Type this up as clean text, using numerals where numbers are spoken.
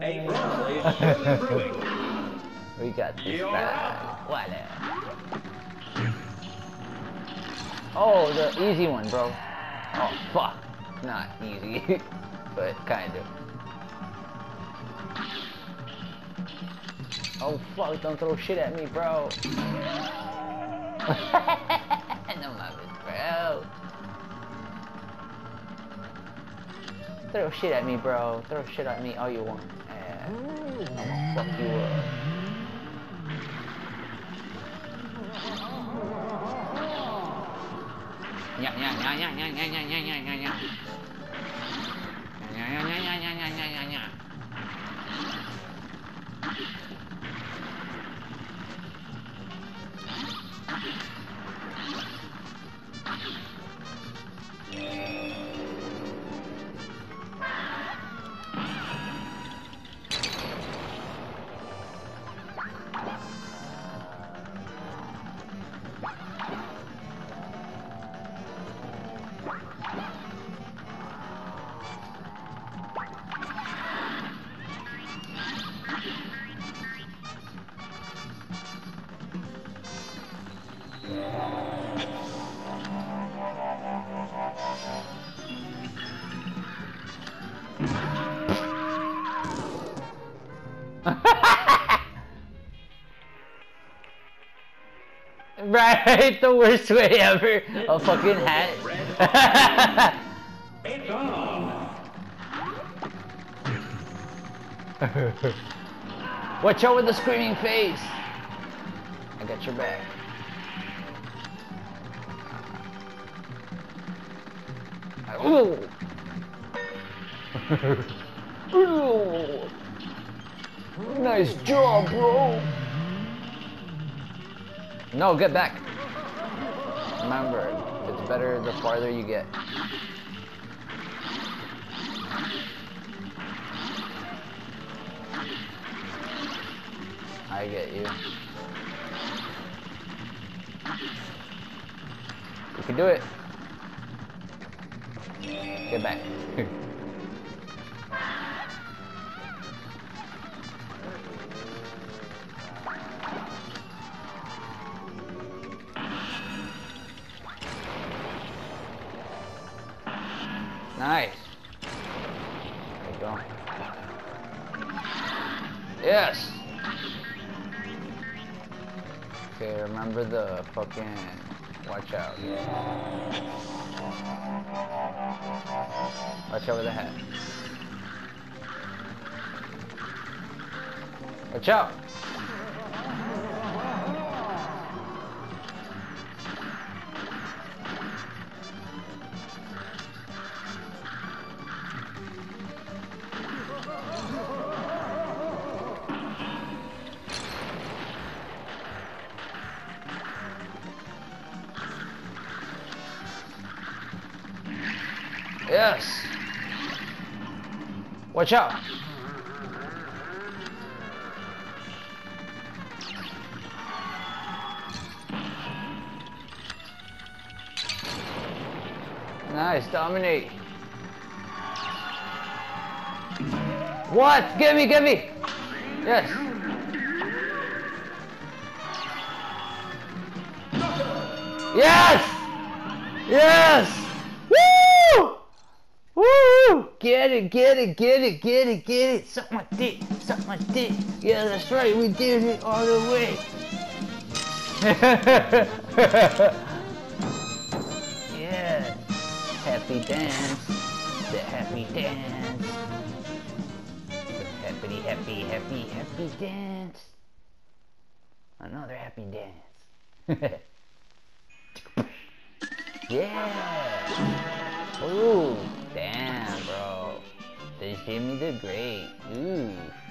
A brawl is surely brewing. We got this bag. What? Oh, the easy one, bro. Oh, fuck. Not easy, but kind of. Oh, fuck. Don't throw shit at me, bro. No, love it, bro. Throw shit at me, bro. Throw shit at me all you want. Yeah. I'm gonna fuck you up. Nya nya nya nya nya nya nya nya nya nya nya. Nya nya nya nya nya nya nya nya nya. Right, the worst way ever. A fucking hat. It's on. Watch out with the screaming face. I got your back. Ooh. Ooh. Nice job, bro. No, get back. Remember, it's better the farther you get. I get you. You can do it. Get back. Nice. There you go. Yes. Okay, remember the fucking... Watch out. Watch out with the hat. Watch out. Yes. Watch out. Nice, dominate. What? Get me, get me. Yes. Yes. Yes. Woo! Woo! Get it, get it, get it, get it, get it. Suck my dick, suck my dick. Yeah, that's right, we did it all the way. Yeah. Happy dance. The happy dance. The happy, happy, happy, happy dance. Another happy dance. Yeah. Ooh, damn, bro. This Jimmy did great. Ooh.